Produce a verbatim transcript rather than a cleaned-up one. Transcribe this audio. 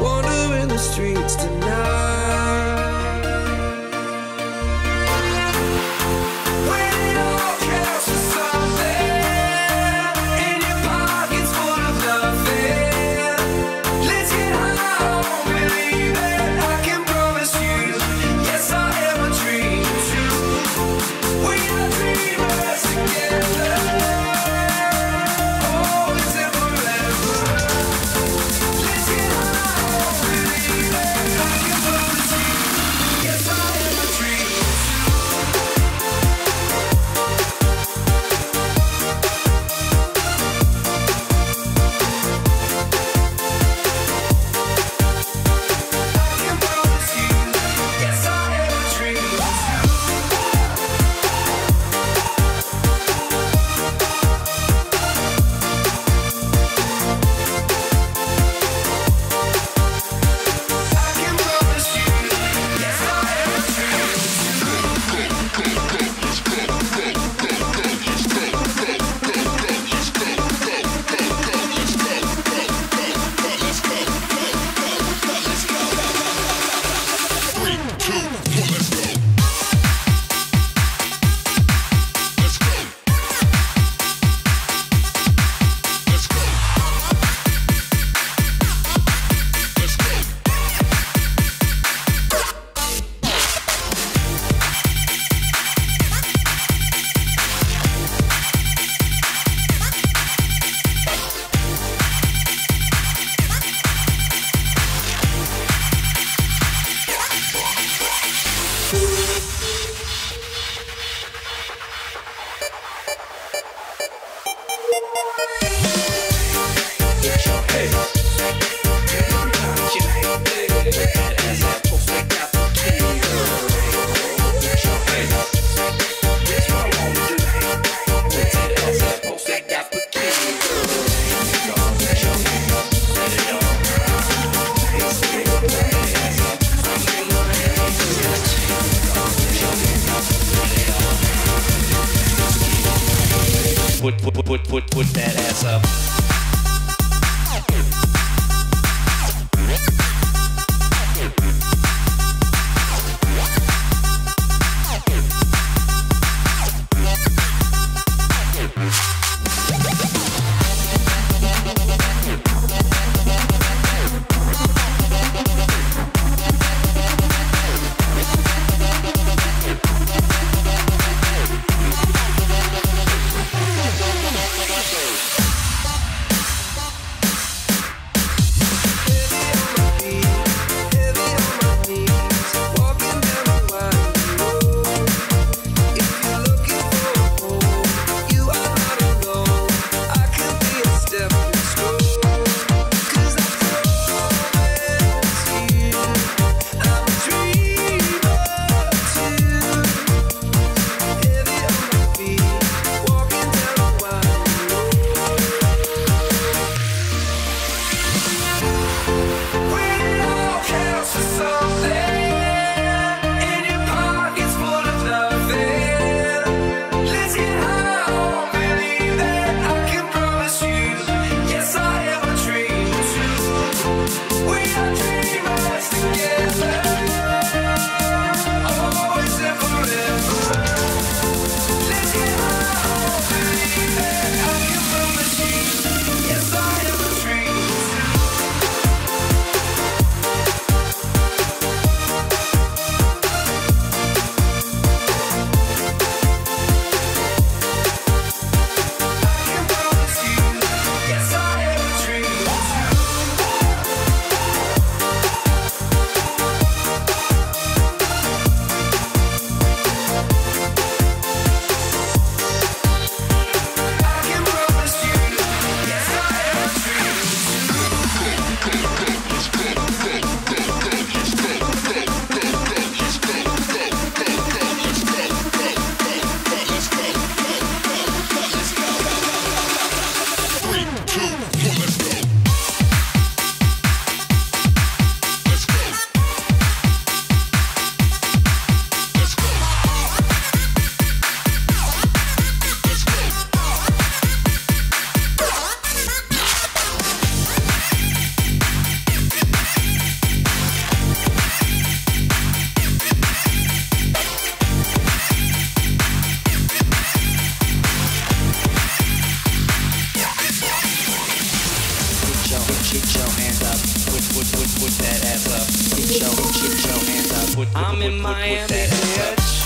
wandering the streets tonight. When it all counts for something, and your pockets full of nothing, let's get high on believing. I can promise you, yes, I am a dream too. We are dreamers together. Always and forever. Let's get high on believing. I can promise you, yes, I am a dream too. I can promise you, yes, I am a dream too. I can promise you, yes, I am a dream Put, put, put, put, put that ass up. put that ass up. Get your, get your hands up. Put, put, I'm put, in put, put Miami, that ass up. bitch.